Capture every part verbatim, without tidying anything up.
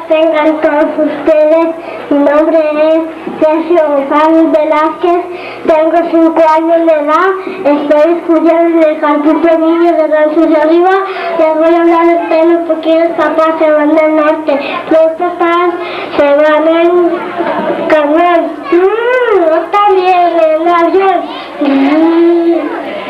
tengan todos ustedes. Mi nombre es Sergio González Velázquez, tengo cinco años de edad, estoy estudiando en el Jardín de Niños de Ranchos de Arriba. Les voy a hablar del tema porque los papás se van del norte, los papás se van en camión, mmm, no también en avión. Mm.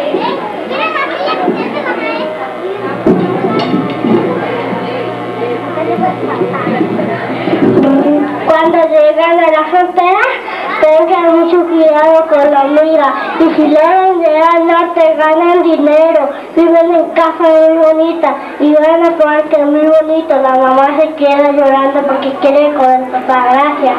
Cuando llegan a la frontera, tengan mucho cuidado con la migra. Y si luego llegan al norte, ganan dinero, viven en casas muy bonitas y van a probar que es muy bonito. La mamá se queda llorando porque quiere comer papá. Gracias.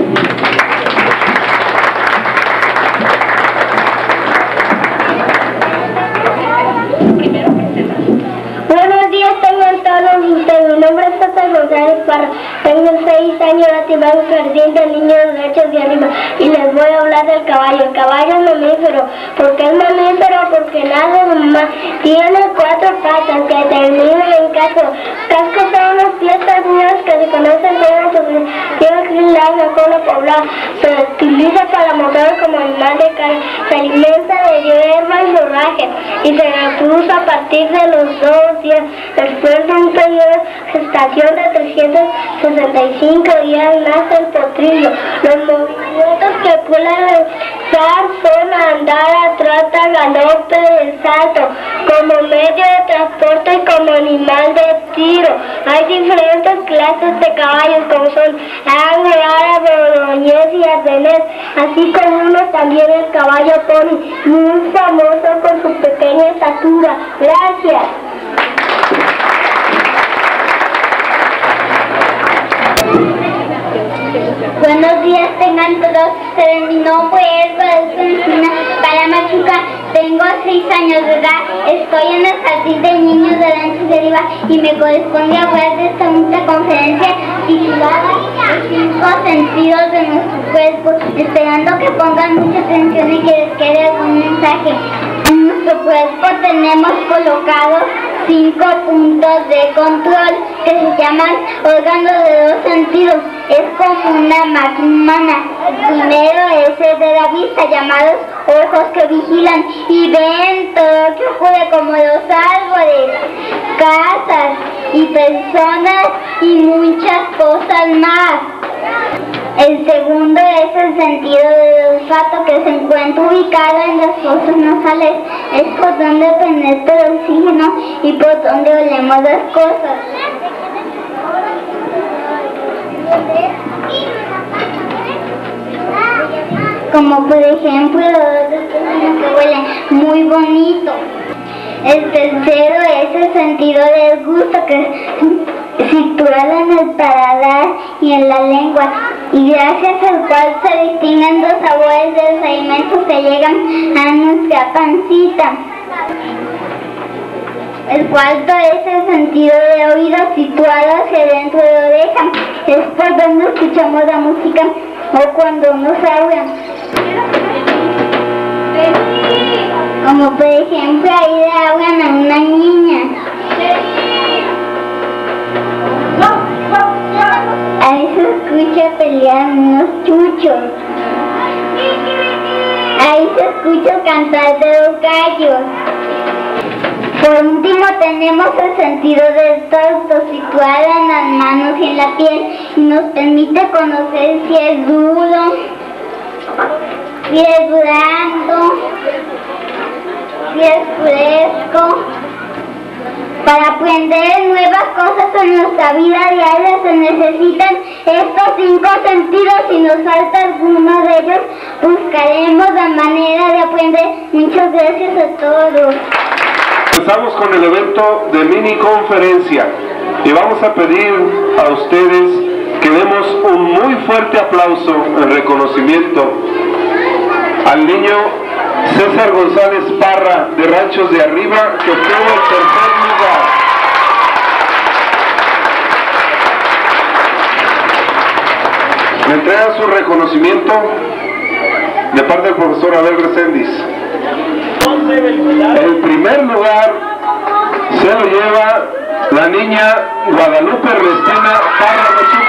Buenos días, tengan todos ustedes. Mi nombre es Tata González Parra. Tengo seis años, activado en el Jardín de Niños de Ranchos de Arriba y les voy a hablar del caballo. El caballo es mamífero. ¿Por qué es mamífero? Porque nada más tiene cuatro patas que terminan en casco. Cascos son unas piezas mías que se conocen como tiene larga cola poblada. Se utiliza para mover como animal de carne. Se alimenta de hierba y forraje y se reproduce a partir de los dos días. Después de un periodo de gestación de trescientos sesenta y cinco días nace el potrillo. Los movimientos que pueden realizar son andar, trata, galope, el salto, como medio de transporte y como animal de tiro. Hay diferentes clases de caballos como son anglo, árabe, boloñés y ardenés, así como uno también el caballo pony, muy famoso por su pequeña estatura. Gracias. Buenos días, tengan todos ustedes. Mi nombre es Guadalupe Encina Palamachuca, tengo seis años de edad, estoy en el Jardín de Niños de Ranchos de Arriba y me corresponde hablar de esta bonita conferencia titulada Los cinco sentidos de nuestro cuerpo, esperando que pongan mucha atención y que les quede algún mensaje. En nuestro cuerpo tenemos colocados cinco puntos de control que se llaman órganos de dos sentidos. Es como una máquina humana. El primero es el de la vista, llamados ojos, que vigilan y ven todo lo que ocurre, como los árboles, casas y personas y muchas cosas más. El segundo es el sentido del olfato, que se encuentra ubicado en las fosas nasales. Es por donde penetra el oxígeno y por donde olemos las cosas. Como por ejemplo los que huelen muy bonito. El tercero es el sentido del gusto, que es situado en el paladar y en la lengua, y gracias al cual se distinguen los sabores de los alimentos que llegan a nuestra pancita. El cuarto es el sentido de oído, situado hacia dentro de la oreja. Es por donde escuchamos la música o cuando nos hablan. Como por ejemplo ahí le hablan a una niña. Ahí se escucha pelear unos chuchos. Ahí se escucha cantar de los gallos. Por último tenemos el sentido del tacto, situado en las manos y en la piel, y nos permite conocer si es duro, si es blando, si es fresco. Para aprender nuevas cosas en nuestra vida diaria se necesitan estos cinco sentidos. Si nos falta alguno de ellos, buscaremos la manera de aprender. Muchas gracias a todos. Empezamos con el evento de mini conferencia y vamos a pedir a ustedes que demos un muy fuerte aplauso en reconocimiento al niño César González Parra de Ranchos de Arriba, que obtuvo el tercer lugar. Me entrega su reconocimiento de parte del profesor Abel Reséndiz. El primer lugar se lo lleva la niña Guadalupe Ernestina Parra Machuca.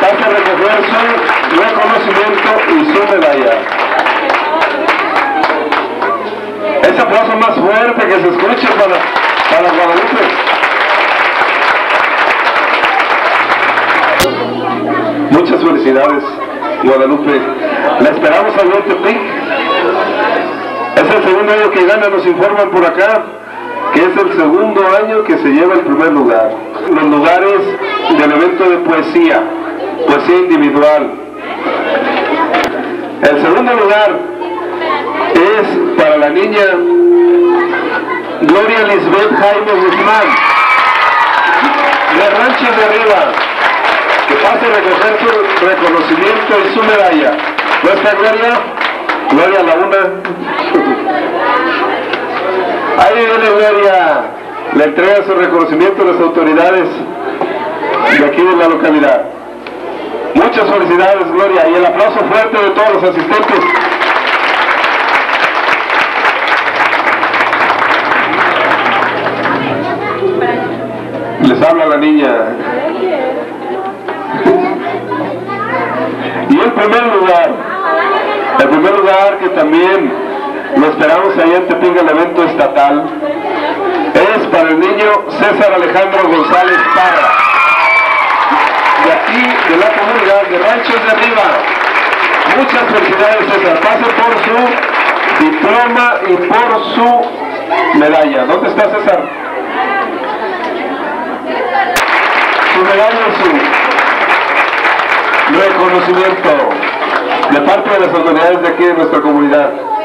pase a recoger su reconocimiento y su medalla. Ese aplauso más fuerte que se escuche para, para Guadalupe. Muchas felicidades, Guadalupe. La esperamos al Tepic. Es el segundo año que gana, nos informan por acá, que es el segundo año que se lleva el primer lugar. Los lugares del evento de poesía, poesía individual. El segundo lugar es para la niña Gloria Lisbeth Jaime Guzmán, de Ranchos de Arriba, que pase a recoger su reconocimiento y su medalla. ¿No está Gloria? Gloria a la una. Ahí viene Gloria, le entrega su reconocimiento a las autoridades de aquí de la localidad. Muchas felicidades, Gloria, y el aplauso fuerte de todos los asistentes. Les habla la niña. Y el primer lugar, el primer lugar que también lo esperamos allá en Tepic, el evento estatal, es para el niño César Alejandro González Parra, de aquí, de la comunidad de Ranchos de Arriba. Muchas felicidades, César. Pase por su diploma y por su medalla. ¿Dónde está César? Su medalla y su reconocimiento de parte de las autoridades de aquí de nuestra comunidad.